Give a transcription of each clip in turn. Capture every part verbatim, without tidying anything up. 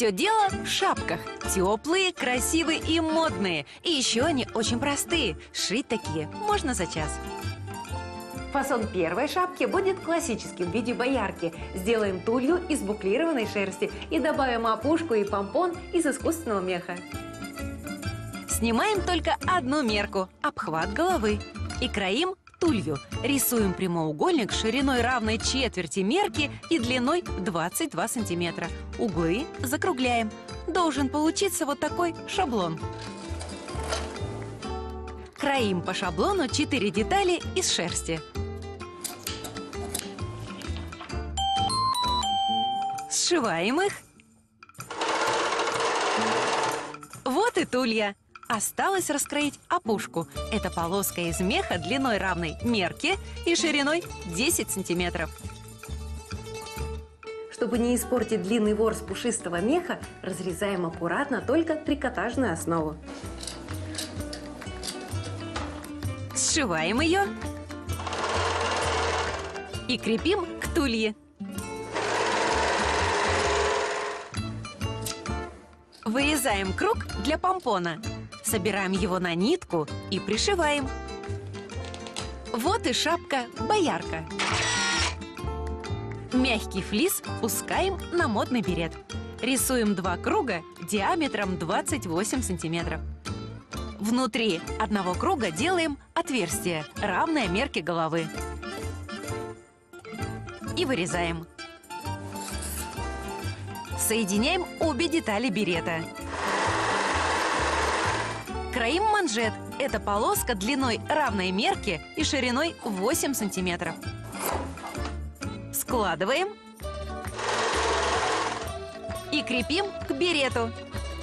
Все дело в шапках. Теплые, красивые и модные. И еще они очень простые. Шить такие можно за час. Фасон первой шапки будет классическим в виде боярки. Сделаем тулью из буклированной шерсти и добавим опушку и помпон из искусственного меха. Снимаем только одну мерку – обхват головы. И краим тулью. Рисуем прямоугольник шириной равной четверти мерки и длиной двадцать два сантиметра. Углы закругляем. Должен получиться вот такой шаблон. Краим по шаблону четыре детали из шерсти. Сшиваем их. Вот и тулья. Осталось раскроить опушку. Это полоска из меха длиной равной мерке и шириной десять сантиметров. Чтобы не испортить длинный ворс пушистого меха, разрезаем аккуратно только трикотажную основу. Сшиваем ее и крепим к тулье. Вырезаем круг для помпона. Собираем его на нитку и пришиваем. Вот и шапка-боярка. Мягкий флис пускаем на модный берет. Рисуем два круга диаметром двадцать восемь сантиметров. Внутри одного круга делаем отверстие, равное мерке головы. И вырезаем. Соединяем обе детали берета. Краим манжет. Это полоска длиной равной мерке и шириной восемь сантиметров. Складываем и крепим к берету.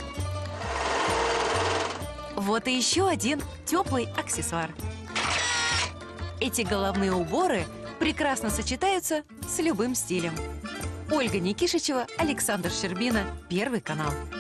Вот и еще один теплый аксессуар. Эти головные уборы прекрасно сочетаются с любым стилем. Ольга Никишичева, Александр Щербина, Первый канал.